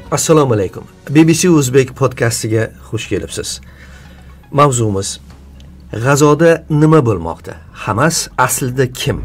Assalomu alaykum. BBC Uzbek podcastiga xush kelibsiz. Mavzumiz: G'azoda nima bo'lmoqda? Hamas aslida kim?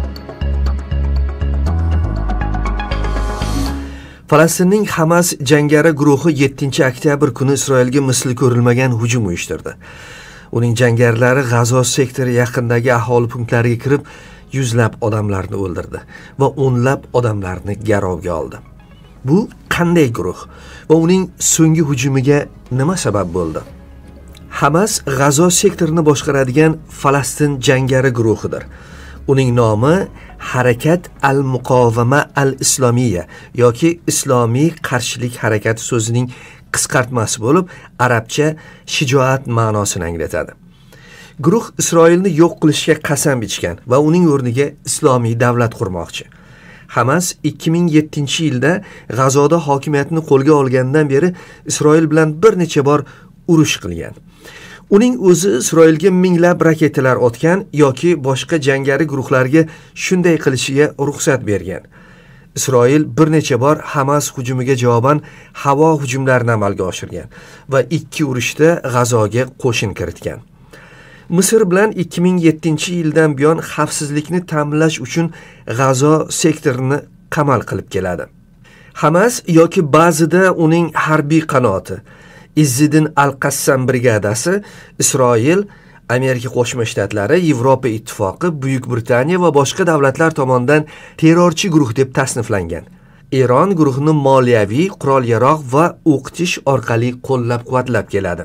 Falastinning Hamas jangari guruhi 7-oktyabr kuni Isroilga misli ko'rilmagan hujum uyushtirdi. Uning jangarilari G'azo sektori yaqinidagi aholi punktlariga kirib, yuzlab odamlarni o'ldirdi va o'nlab odamlarni garovga oldi. Bu qanday guruh va uning so'nggi hujumiga nima sabab bo'ldi? Hamas G'azo sektorini boshqaradigan Falastin jangari guruhidir. Uning nomi Harakat al-Muqovama al-Islomiyya yoki Islomiy qarshilik harakati so'zining qisqartmasi bo'lib, arabcha shijoat ma'nosini anglatadi. Guruh Isroilni yo'q qilishga qasam ichgan va uning o'rniga islomiy davlat qurmoqchi. Hamas 2007-yilda G'azoda hokimiyatni qo'lga olgandan beri Isroil bilan bir necha bor urush qilgan. Uning o'zi Isroilga minglab raketalar otgan yoki boshqa jangari guruhlarga shunday qilishiga ruxsat bergan. Isroil bir necha bor Hamas hujumiga javoban havo hujumlarini amalga oshirgan va 2 urushda G'azoga qo'shin kiritgan. Misr bilan 2007-yildan buyon xavfsizlikni ta'minlash uchun G'azo sektorini qamal qilib keladi. Hamas yoki ba'zida uning harbiy qanoti Izzidin al-Qassam brigadasi Isroil, Amerika Qo'shma Shtatlari, Yevropa Ittifoqi, Buyuk Britaniya va boshqa davlatlar tomonidan terrorchi guruh deb tasniflangan. Eron guruhini moliyaviy, qurol-yarog' va o'qitish orqali qo'llab-quvvatlab keladi.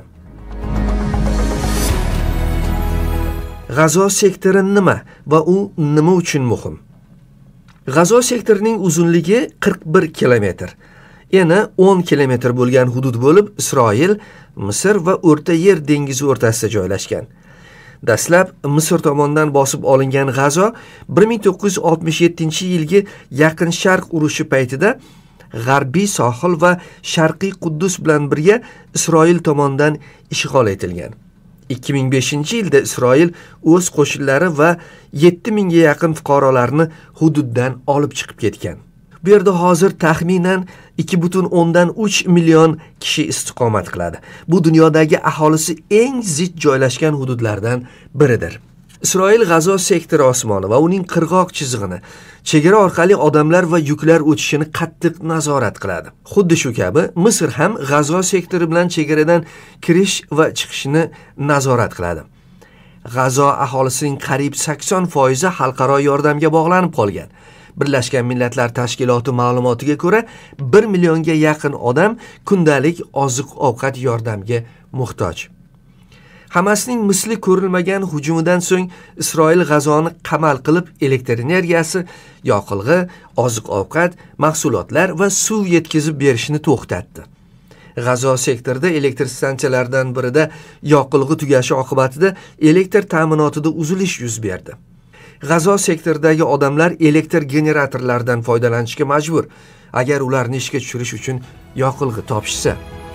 G'azo sektori nima va u nima uchun muhim? G'azo sektorining uzunligi 41 kilometr. Yana 10 kilometr bo'lgan hudud bo'lib, Isroil, Misr va O'rta Yer dengizi o'rtasida joylashgan. Dastlab Misr tomonidan bosib olingan G'azo 1967-yilgi Yaqin Sharq urushi paytida G'arbiy sohil va Sharqiy Quddus bilan birga Isroil tomonidan ishg'ol etilgan. 2005-yilda Isroil o'z qo'shinlari va 7000 ga yaqin fuqarolarni hududdan olib chiqib ketgan. Bu yerda hozir taxminan 2,3 million kishi istiqomat qiladi. Bu dunyodagi aholisi eng zich joylashgan hududlardan biridir. Isroil G'azo sektori osmoni va uning qirg'oq chizig'ini, chegara orqali odamlar va yuklar o'tishini qattiq nazorat qiladi. Xuddi shu kabi Misr ham G'azo sektori bilan chegaradan kirish va chiqishni nazorat qiladi. G'azo aholisining qariyb 80% xalqaro yordamga bog'lanib qolgan. Birlashgan Millatlar Tashkiloti ma'lumotiga ko'ra, 1 millionga yaqin odam kundalik oziq-ovqat yordamga muhtoj. Hamasning misli ko'rilmagan hujumidan so'ng Isroil G'azoni qamal qilib, elektr energiyasi, yoqilg'i, oziq-ovqat, mahsulotlar va suv yetkazib berishni to'xtatdi. G'azo sektorida elektr stansiyalardan birida yoqilg'i tugashi oqibatida elektr ta'minotida uzilish yuz berdi. G'azo sektoridagi odamlar elektr generatorlaridan foydalanishga majbur, agar ularni ishga tushirish uchun yoqilg'i topishsa.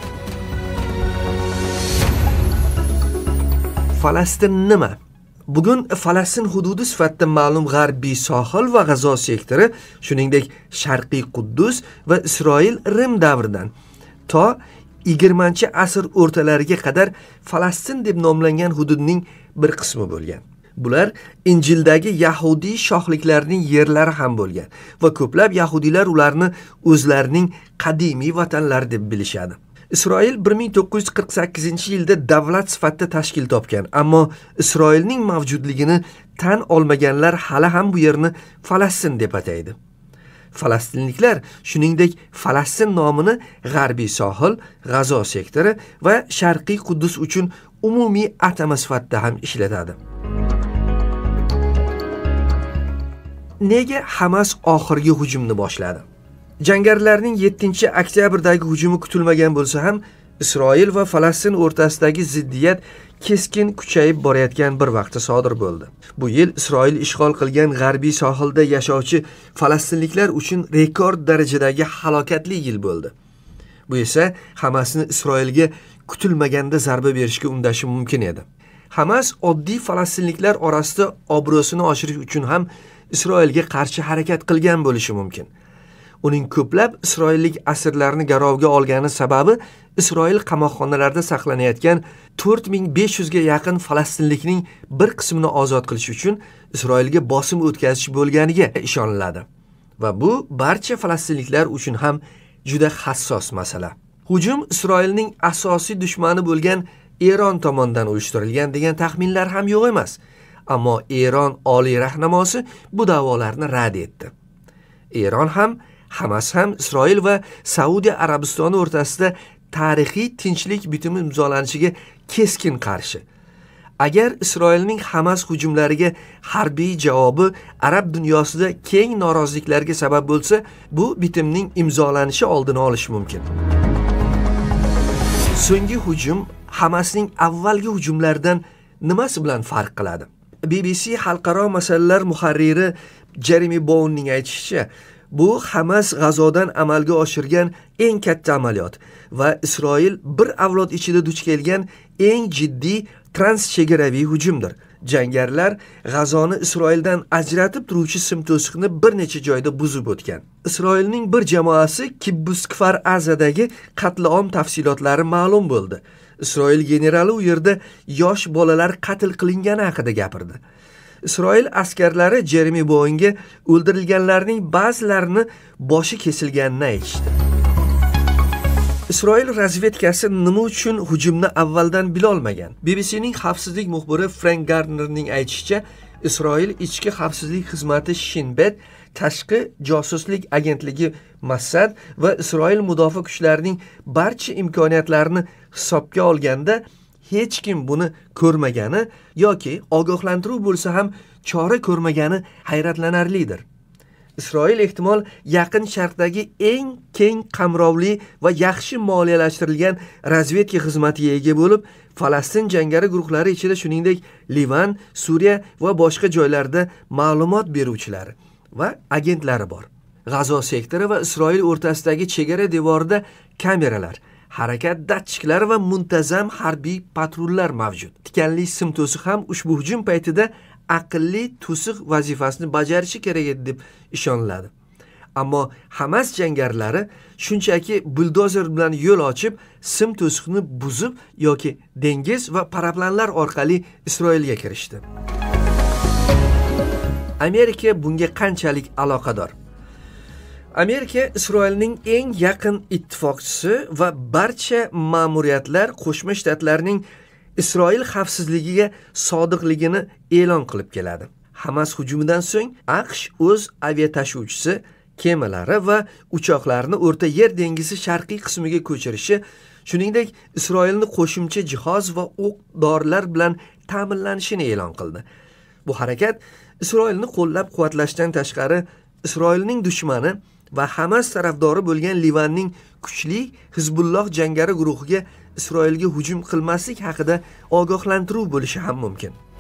Falastin nima? Bugun Falastin hududi sifatida ma'lum G'arbiy sohil va G'azo sektori, shuningdek Sharqiy Quddus va Isroil Rim davridan to 20-asr o'rtalariga qadar Falastin deb nomlangan hududning bir qismi bo'lgan. Bular Injildagi yahudiy shohliklarning yerlari ham bo'lgan va ko'plab yahudiylar ularni o'zlarining qadimiy vatanlari deb bilishadi. Isroil 1948-yilda davlat sifatida tashkil topgan, ammo Isroilning mavjudligini tan olmaganlar hali ham bu yerni Falastin deb ataydi. Falastinliklar shuningdek Falastin nomini G'arbiy sohil, G'azo sektori va Sharqiy Quddus uchun umumiy atama sifatida ham ishlatadi. Nega Hamas oxirgi hujumni boshladi? Jangarilarning 7-oktyabrdagi hujumi kutilmagan bo'lsa ham, Isroil va Falastin o'rtasidagi ziddiyat keskin kuchayib borayotgan bir vaqtda sodir bo'ldi. Bu yil Isroil ishg'ol qilgan G'arbiy sohilda yashovchi falastinliklar uchun rekord darajadagi halokatli yil bo'ldi. Bu esa Hamasni Isroilga kutilmaganda zarba berishga undashi mumkin edi. Hamas oddiy falastinliklar orasida obro'sini oshirish uchun ham Isroilga qarshi harakat qilgan bo'lishi mumkin. Uning ko'plab isroillik asirlarni garovga olgani sababi Isroil qamoqxonalarida saqlanayotgan 4500 ga yaqin falastinlikning bir qismini ozod qilish uchun Isroilga bosim o'tkazish bo'lganiga ishoniladi. Va bu barcha falastinliklar uchun ham juda hassos masala. Hujum Isroilning asosiy dushmani bo'lgan Eron tomonidan uyushtirilgan degan taxminlar ham yo'q emas. Ammo Eron oliy rahnamosi bu da'volarni rad etdi. Eron ham, Hamas ham Isroil va Saudiya Arabistoni o'rtasida tarixiy tinchlik bitimi imzolanishiga keskin qarshi. Agar Isroilning Hamas hujumlariga harbiy javobi arab dunyosida keng noroziliklarga sabab bo'lsa, bu bitimning imzolanishi oldini olish mumkin. So'nggi hujum Hamasning avvalgi hujumlaridan nimasi bilan farq qiladi? BBC xalqaro masalalar muharriri Jeremy Bowenning aytishicha, bu Hamas G'azodan amalga oshirgan eng katta amaliyot va Isroil bir avlod ichida duch kelgan eng jiddiy transchegaraviy hujumdir. Jangarilar G'azoni Isroildan ajratib turuvchi sim to'siqni bir necha joyda buzib o'tgan. Isroilning bir jamoasi Kibbus Kfar Azadagi qatl-om tafsilotlari ma'lum bo'ldi. Isroil generali u yerda yosh bolalar qatl qilingani haqida gapirdi. Isroil askarlari Jeremy Bowenga o'ldirilganlarning ba'zilarini boshi kesilganini aytishdi. Isroil razvedkasi nima uchun hujumni avvaldan bilolmagan? BBCning xavfsizlik muxbiri Frank Gardnerning aytishicha, Isroil ichki xavfsizlik xizmati Shin Bet, tashqi josuslik agentligi Mossad va Isroil mudofaa kuchlarining barcha imkoniyatlarini hisobga olganda hech kim buni ko'rmagani yoki ogohlantiruv bo'lsa ham chora ko'rmagani hayratlanarlidir. Isroil ehtimol yaqin sharqdagi eng keng qamrovli va yaxshi moliyalashtirilgan razvedka xizmatiga ega bo'lib, Falastin jangari guruhlari ichida shuningdek Livan, Suriya va boshqa joylarda ma'lumot beruvchilari va agentlari bor. G'azo sektori va Isroil o'rtasidagi chegara devorida kameralar, harakat datchiklari va muntazam harbiy patrullar mavjud. Tikanli sim to'siq ham ushbu hujum paytida aqlli to'siq vazifasini bajarishi kerak edi deb ishoniladi. Ammo Hamas jangarilari shunchaki buldozer bilan yo'l ochib, sim to'siqni buzib yoki dengiz va paraplanlar orqali Isroilga kirishdi. Amerika bunga qanchalik aloqador? Amerika Isroilning eng yaqin ittifoqchisi va barcha ma'muriyatlar Qo'shma Shtatlarning Isroil xavfsizligiga sodiqligini e'lon qilib keladi. Hamas hujumidan so'ng AQSh o'z aviatashuvchisi, kemalari va uchoqlarini O'rta Yer dengizi sharqiy qismiga ko'chirishi, shuningdek Isroilni qo'shimcha jihoz va o'q-dorilar bilan ta'minlanishini e'lon qildi. Bu harakat Isroilni qo'llab-quvvatlashdan tashqari, Isroilning dushmani va Hamas tarafdori bo'lgan Livanning kuchli Hizbulloh jangari guruhiga Isroilga hujum qilmaslik haqida ogohlantiruv bo'lishi ham mumkin.